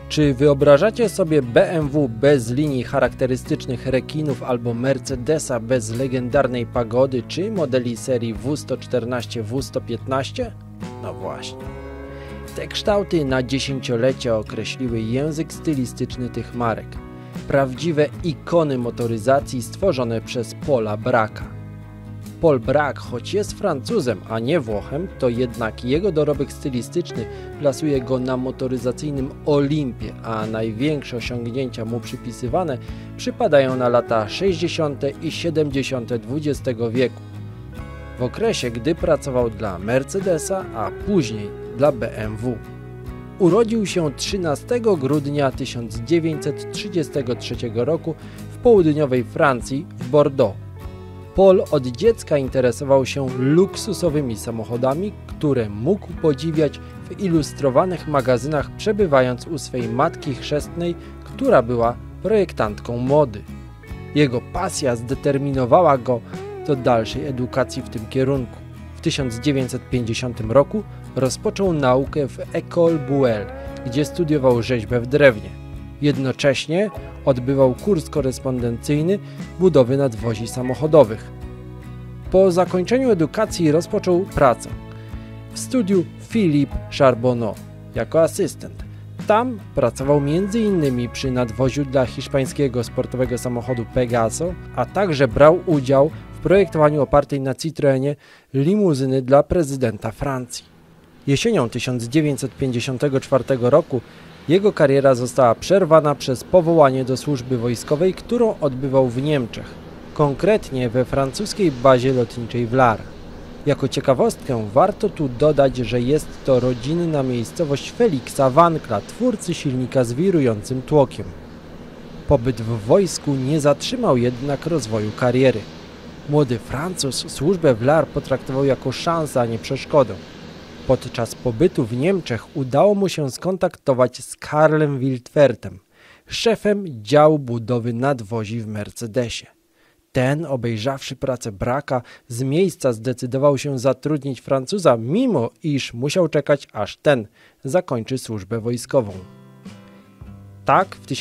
Czy wyobrażacie sobie BMW bez linii charakterystycznych rekinów albo Mercedesa bez legendarnej pagody czy modeli serii W114, W115? No właśnie. Te kształty na dziesięciolecia określiły język stylistyczny tych marek. Prawdziwe ikony motoryzacji stworzone przez Paula Bracka. Paul Bracq, choć jest Francuzem, a nie Włochem, to jednak jego dorobek stylistyczny plasuje go na motoryzacyjnym Olimpie, a największe osiągnięcia mu przypisywane przypadają na lata 60. i 70. XX wieku. W okresie, gdy pracował dla Mercedesa, a później dla BMW. Urodził się 13 grudnia 1933 roku w południowej Francji w Bordeaux. Paul od dziecka interesował się luksusowymi samochodami, które mógł podziwiać w ilustrowanych magazynach, przebywając u swej matki chrzestnej, która była projektantką mody. Jego pasja zdeterminowała go do dalszej edukacji w tym kierunku. W 1950 roku rozpoczął naukę w École Buell, gdzie studiował rzeźbę w drewnie. Jednocześnie odbywał kurs korespondencyjny budowy nadwozi samochodowych. Po zakończeniu edukacji rozpoczął pracę w studiu Philippe Charbonneau jako asystent. Tam pracował m.in. przy nadwoziu dla hiszpańskiego sportowego samochodu Pegaso, a także brał udział w projektowaniu opartej na Citroenie limuzyny dla prezydenta Francji. Jesienią 1954 roku jego kariera została przerwana przez powołanie do służby wojskowej, którą odbywał w Niemczech, konkretnie we francuskiej bazie lotniczej w Lahr. Jako ciekawostkę warto tu dodać, że jest to rodzinna miejscowość Felixa Wankla, twórcy silnika z wirującym tłokiem. Pobyt w wojsku nie zatrzymał jednak rozwoju kariery. Młody Francuz służbę w Lahr potraktował jako szansę, a nie przeszkodę. Podczas pobytu w Niemczech udało mu się skontaktować z Karlem Wildwertem, szefem działu budowy nadwozi w Mercedesie. Ten, obejrzawszy pracę Bracka, z miejsca zdecydował się zatrudnić Francuza, mimo iż musiał czekać, aż ten zakończy służbę wojskową. Tak w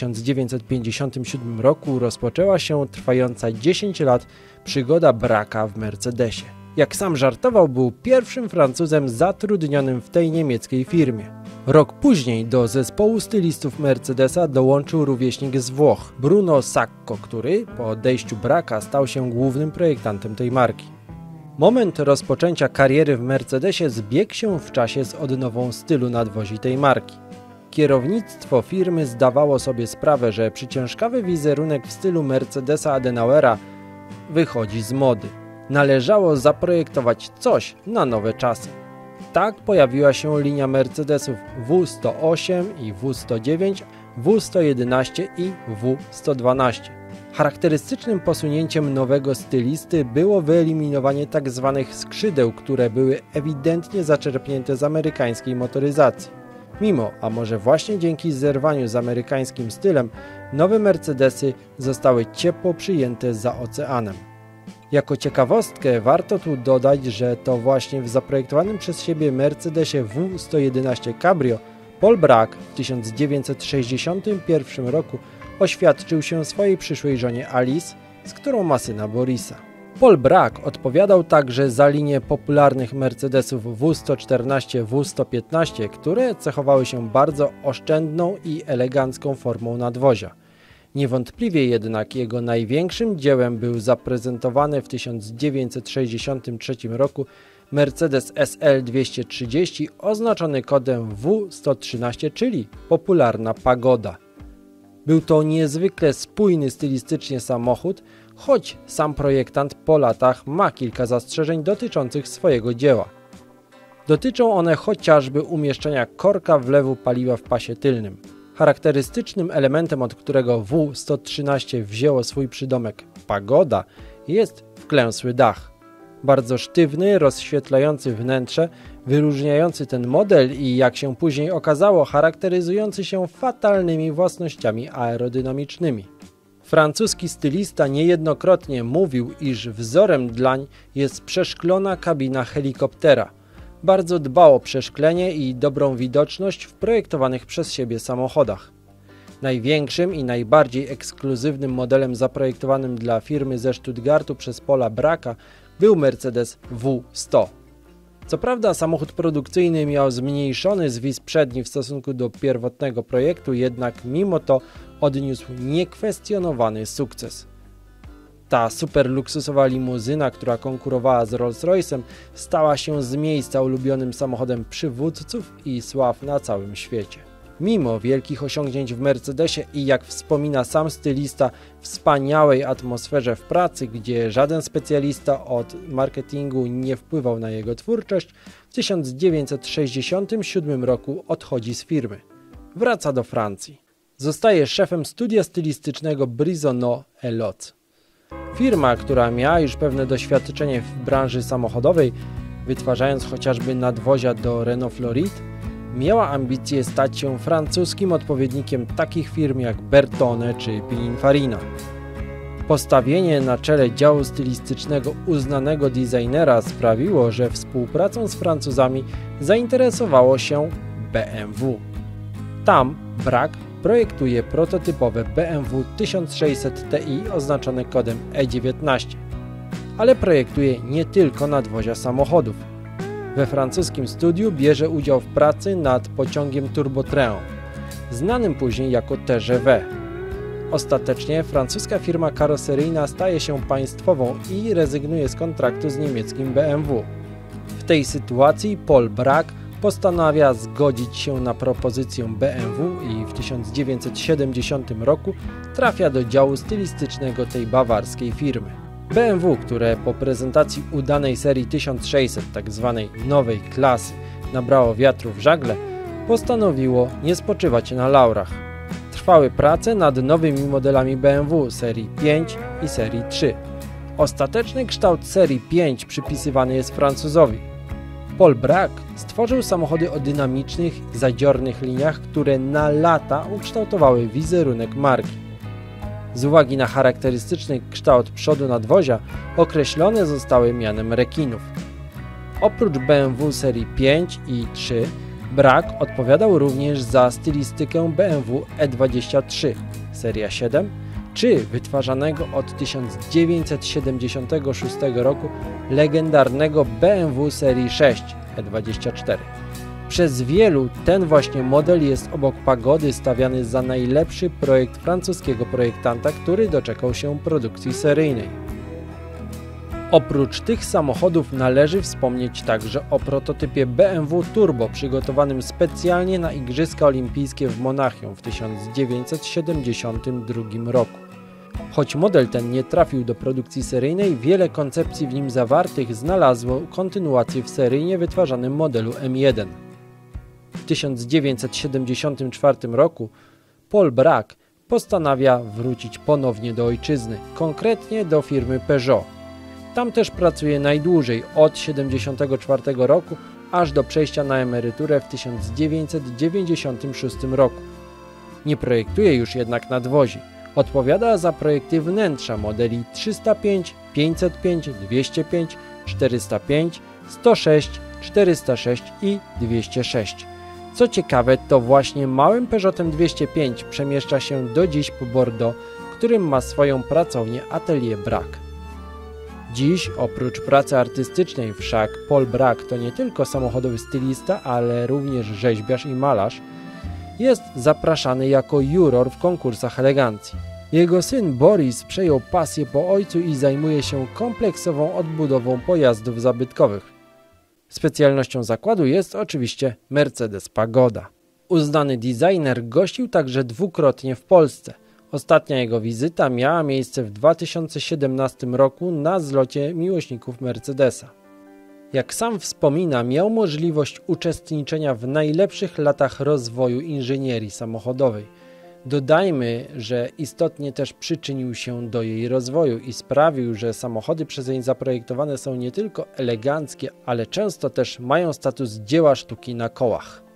1957 roku rozpoczęła się trwająca 10 lat przygoda Bracka w Mercedesie. Jak sam żartował, był pierwszym Francuzem zatrudnionym w tej niemieckiej firmie. Rok później do zespołu stylistów Mercedesa dołączył rówieśnik z Włoch, Bruno Sacco, który po odejściu Bracka stał się głównym projektantem tej marki. Moment rozpoczęcia kariery w Mercedesie zbiegł się w czasie z odnową stylu nadwozi tej marki. Kierownictwo firmy zdawało sobie sprawę, że przyciężkawy wizerunek w stylu Mercedesa Adenauera wychodzi z mody. Należało zaprojektować coś na nowe czasy. Tak pojawiła się linia Mercedesów W108 i W109, W111 i W112. Charakterystycznym posunięciem nowego stylisty było wyeliminowanie tzw. skrzydeł, które były ewidentnie zaczerpnięte z amerykańskiej motoryzacji. Mimo, a może właśnie dzięki zerwaniu z amerykańskim stylem, nowe Mercedesy zostały ciepło przyjęte za oceanem. Jako ciekawostkę warto tu dodać, że to właśnie w zaprojektowanym przez siebie Mercedesie W111 Cabrio Paul Bracq w 1961 roku oświadczył się swojej przyszłej żonie Alice, z którą ma syna Borisa. Paul Bracq odpowiadał także za linię popularnych Mercedesów W114, W115, które cechowały się bardzo oszczędną i elegancką formą nadwozia. Niewątpliwie jednak jego największym dziełem był zaprezentowany w 1963 roku Mercedes SL 230 oznaczony kodem W113, czyli popularna pagoda. Był to niezwykle spójny stylistycznie samochód, choć sam projektant po latach ma kilka zastrzeżeń dotyczących swojego dzieła. Dotyczą one chociażby umieszczenia korka wlewu paliwa w pasie tylnym. Charakterystycznym elementem, od którego W113 wzięło swój przydomek pagoda, jest wklęsły dach. Bardzo sztywny, rozświetlający wnętrze, wyróżniający ten model i, jak się później okazało, charakteryzujący się fatalnymi własnościami aerodynamicznymi. Francuski stylista niejednokrotnie mówił, iż wzorem dlań jest przeszklona kabina helikoptera. Bardzo dbał o przeszklenie i dobrą widoczność w projektowanych przez siebie samochodach. Największym i najbardziej ekskluzywnym modelem zaprojektowanym dla firmy ze Stuttgartu przez Paula Bracka był Mercedes W100. Co prawda samochód produkcyjny miał zmniejszony zwis przedni w stosunku do pierwotnego projektu, jednak mimo to odniósł niekwestionowany sukces. Ta super luksusowa limuzyna, która konkurowała z Rolls-Royce'em, stała się z miejsca ulubionym samochodem przywódców i sław na całym świecie. Mimo wielkich osiągnięć w Mercedesie i, jak wspomina sam stylista, wspaniałej atmosferze w pracy, gdzie żaden specjalista od marketingu nie wpływał na jego twórczość, w 1967 roku odchodzi z firmy. Wraca do Francji. Zostaje szefem studia stylistycznego Brisonneau & Lot. Firma, która miała już pewne doświadczenie w branży samochodowej, wytwarzając chociażby nadwozia do Renault Floride, miała ambicje stać się francuskim odpowiednikiem takich firm jak Bertone czy Pininfarina. Postawienie na czele działu stylistycznego uznanego designera sprawiło, że współpracą z Francuzami zainteresowało się BMW. Tam Bracq projektuje prototypowe BMW 1600 Ti oznaczone kodem E19, ale projektuje nie tylko nadwozia samochodów. We francuskim studiu bierze udział w pracy nad pociągiem Turbo-Train, znanym później jako TGV. Ostatecznie francuska firma karoseryjna staje się państwową i rezygnuje z kontraktu z niemieckim BMW. W tej sytuacji Paul Bracq postanawia zgodzić się na propozycję BMW i w 1970 roku trafia do działu stylistycznego tej bawarskiej firmy. BMW, które po prezentacji udanej serii 1600, tzw. nowej klasy, nabrało wiatru w żagle, postanowiło nie spoczywać na laurach. Trwały prace nad nowymi modelami BMW serii 5 i serii 3. Ostateczny kształt serii 5 przypisywany jest Francuzowi. Paul Bracq stworzył samochody o dynamicznych, zadziornych liniach, które na lata ukształtowały wizerunek marki. Z uwagi na charakterystyczny kształt przodu nadwozia określone zostały mianem rekinów. Oprócz BMW serii 5 i 3, Bracq odpowiadał również za stylistykę BMW E23 seria 7 czy wytwarzanego od 1976 roku legendarnego BMW serii 6 E24. Przez wielu ten właśnie model jest obok Pagody stawiany za najlepszy projekt francuskiego projektanta, który doczekał się produkcji seryjnej. Oprócz tych samochodów należy wspomnieć także o prototypie BMW Turbo przygotowanym specjalnie na Igrzyska Olimpijskie w Monachium w 1972 roku. Choć model ten nie trafił do produkcji seryjnej, wiele koncepcji w nim zawartych znalazło kontynuację w seryjnie wytwarzanym modelu M1. W 1974 roku Paul Bracq postanawia wrócić ponownie do ojczyzny, konkretnie do firmy Peugeot. Tam też pracuje najdłużej, od 1974 roku aż do przejścia na emeryturę w 1996 roku. Nie projektuje już jednak nadwozi. Odpowiada za projekty wnętrza modeli 305, 505, 205, 405, 106, 406 i 206. Co ciekawe, to właśnie małym Peugeotem 205 przemieszcza się do dziś po Bordeaux, którym ma swoją pracownię Atelier Bracq. Dziś, oprócz pracy artystycznej wszak, Paul Bracq to nie tylko samochodowy stylista, ale również rzeźbiarz i malarz. Jest zapraszany jako juror w konkursach elegancji. Jego syn Boris przejął pasję po ojcu i zajmuje się kompleksową odbudową pojazdów zabytkowych. Specjalnością zakładu jest oczywiście Mercedes Pagoda. Uznany designer gościł także dwukrotnie w Polsce. Ostatnia jego wizyta miała miejsce w 2017 roku na zlocie miłośników Mercedesa. Jak sam wspomina, miał możliwość uczestniczenia w najlepszych latach rozwoju inżynierii samochodowej. Dodajmy, że istotnie też przyczynił się do jej rozwoju i sprawił, że samochody przezeń zaprojektowane są nie tylko eleganckie, ale często też mają status dzieła sztuki na kołach.